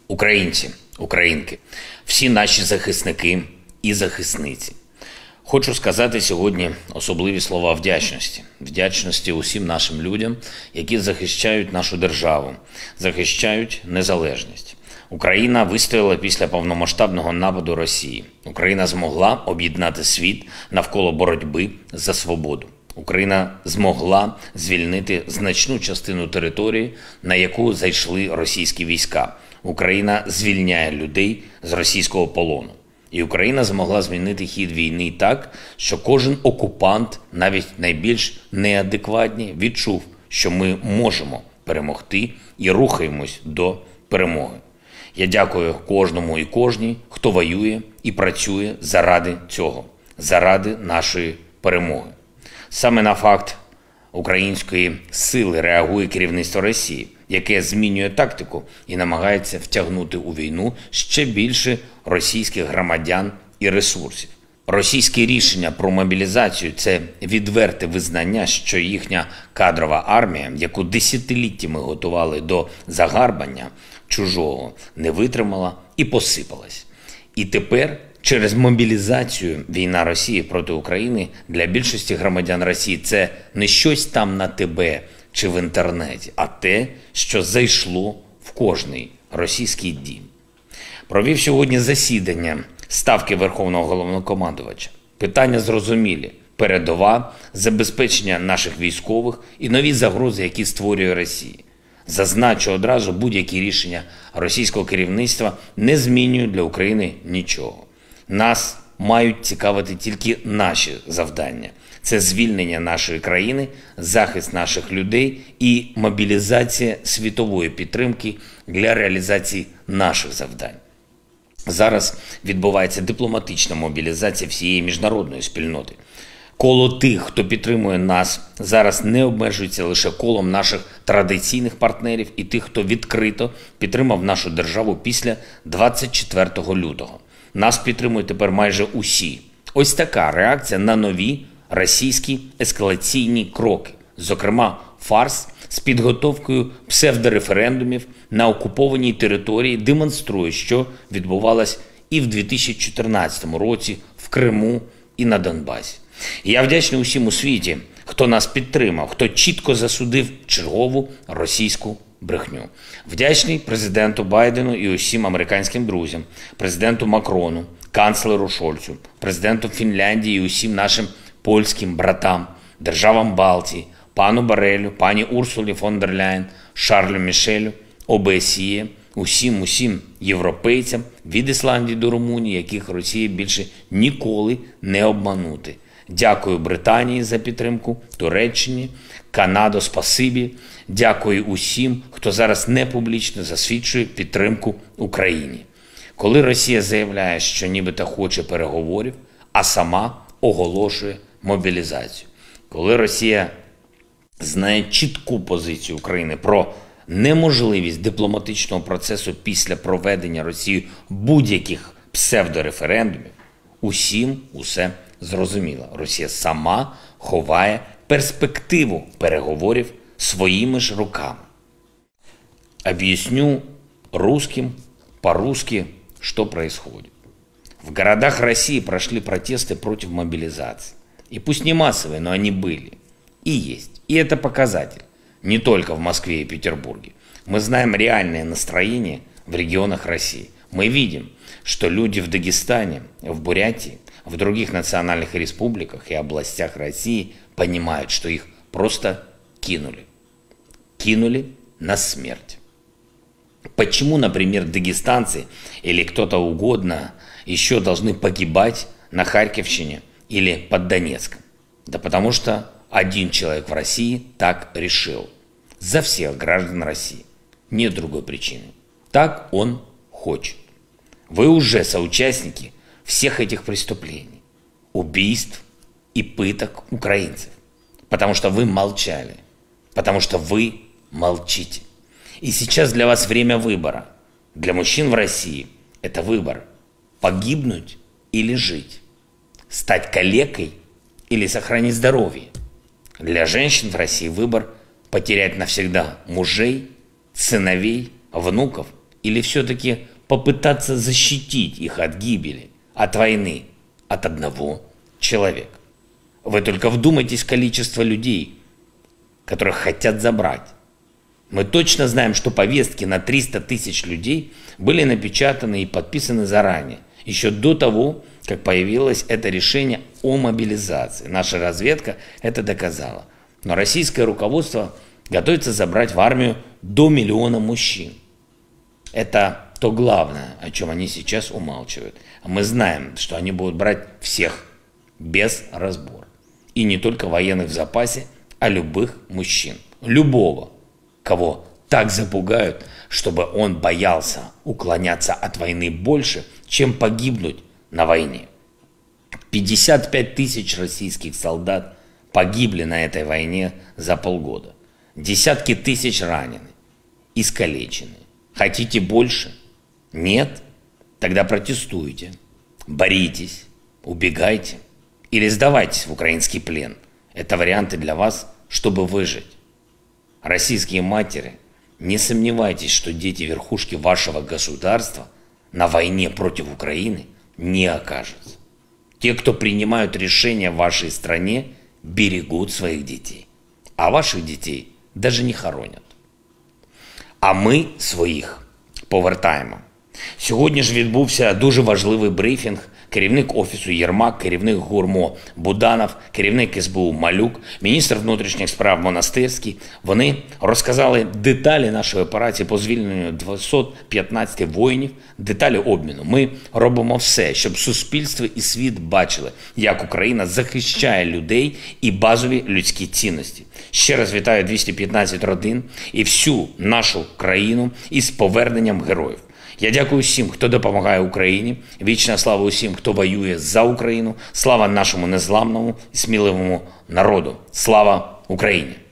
Українці, українки, всі наші захисники і захисниці. Хочу сказати сьогодні особливі слова вдячності. Вдячності усім нашим людям, які захищають нашу державу, захищають незалежність. Україна вистояла після повномасштабного нападу Росії. Україна змогла об'єднати світ навколо боротьби за свободу. Україна змогла звільнити значну частину території, на яку зайшли російські війська. Україна звільняє людей з російського полону. І Україна змогла змінити хід війни так, що кожен окупант, навіть найбільш неадекватні, відчув, що ми можемо перемогти і рухаємось до перемоги. Я дякую кожному і кожній, хто воює і працює заради цього, заради нашої перемоги. Саме на факт української сили реагує керівництво Росії, яке змінює тактику і намагається втягнути у війну ще більше російських громадян і ресурсів. Російське рішення про мобілізацію – це відверте визнання, що їхня кадрова армія, яку десятиліттями готували до загарбання чужого, не витримала і посипалась. І тепер через мобілізацію війна Росії проти України для більшості громадян Росії – це не щось там на ТБ чи в інтернеті, а те, що зайшло в кожний російський дім. Провів сьогодні засідання Ставки Верховного Головнокомандувача. Питання зрозумілі – передова, забезпечення наших військових і нові загрози, які створює Росія. Зазначу одразу, будь-які рішення російського керівництва не змінюють для України нічого. Нас мають цікавити тільки наші завдання. Це звільнення нашої країни, захист наших людей і мобілізація світової підтримки для реалізації наших завдань. Зараз відбувається дипломатична мобілізація всієї міжнародної спільноти. Коло тих, хто підтримує нас, зараз не обмежується лише колом наших традиційних партнерів і тих, хто відкрито підтримав нашу державу після 24 лютого. Нас підтримують тепер майже усі. Ось така реакція на нові російські ескалаційні кроки. Зокрема, фарс з підготовкою псевдореферендумів на окупованій території демонструє, що відбувалось і в 2014 році в Криму і на Донбасі. І я вдячний усім у світі, хто нас підтримав, хто чітко засудив чергову російську брехню. Вдячний президенту Байдену і усім американським друзям, президенту Макрону, канцлеру Шольцу, президенту Фінляндії і усім нашим польським братам, державам Балтії, пану Борелю, пані Урсулі фон дер Ляєн, Шарлю Мішелю, ОБСЄ, усім європейцям від Ісландії до Румунії, яких Росія більше ніколи не обманути. Дякую Британії за підтримку, Туреччині, Канадо, спасибі. Дякую усім, хто зараз непублічно засвідчує підтримку Україні. Коли Росія заявляє, що нібито хоче переговорів, а сама оголошує мобілізацію. Коли Росія знає чітку позицію України про неможливість дипломатичного процесу після проведення Росією будь-яких псевдореферендумів, усім усе зрозуміло. Росія сама ховає перспективу переговорів своими ж руками. Объясню русским по-русски, что происходит. В городах России прошли протесты против мобилизации. И пусть не массовые, но они были. И есть. И это показатель. Не только в Москве и Петербурге. Мы знаем реальное настроение в регионах России. Мы видим, что люди в Дагестане, в Бурятии, в других национальных республиках и областях России понимают, что их просто кинули. Кинули на смерть. Почему, например, дагестанцы или кто-то угодно еще должны погибать на Харьковщине или под Донецком? Да потому что один человек в России так решил. За всех граждан России. Нет другой причины. Так он хочет. Вы уже соучастники всех этих преступлений, убийств и пыток украинцев. Потому что вы молчали. Потому что вы молчите. И сейчас для вас время выбора. Для мужчин в России это выбор. Погибнуть или жить. Стать калекой или сохранить здоровье. Для женщин в России выбор потерять навсегда мужей, сыновей, внуков Или все-таки попытаться защитить их от гибели, от войны, от одного человека? Вы только вдумайтесь в количество людей, которых хотят забрать. Мы точно знаем, что повестки на 300 тысяч людей были напечатаны и подписаны заранее, еще до того, как появилось это решение о мобилизации. Наша разведка это доказала. Но российское руководство готовится забрать в армию до 1 миллиона мужчин. Это то главное, о чем они сейчас умалчивают. А мы знаем, что они будут брать всех, без разбора. И не только военных в запасе, а любых мужчин. Любого, кого так запугают, чтобы он боялся уклоняться от войны больше, чем погибнуть на войне. 55 тысяч российских солдат погибли на этой войне за полгода. Десятки тысяч ранены, искалечены. Хотите больше? Нет? Тогда протестуйте, боритесь, убегайте или сдавайтесь в украинский плен. Это варианты для вас, чтобы выжить. Российские матери, не сомневайтесь, что дети верхушки вашего государства на войне против Украины не окажутся. Те, кто принимают решения в вашей стране, берегут своих детей. А ваших детей даже не хоронят. А ми своїх повертаємо. Сьогодні ж відбувся дуже важливий брифінг. Керівник Офісу Єрмак, керівник ГУРМО Буданов, керівник СБУ Малюк, міністр внутрішніх справ Монастирський. Вони розказали деталі нашої операції по звільненню 215 воїнів, деталі обміну. Ми робимо все, щоб суспільство і світ бачили, як Україна захищає людей і базові людські цінності. Ще раз вітаю 215 родин і всю нашу країну із поверненням героїв. Я дякую всім, хто допомагає Україні. Вічна слава усім, хто воює за Україну. Слава нашому незламному і сміливому народу. Слава Україні!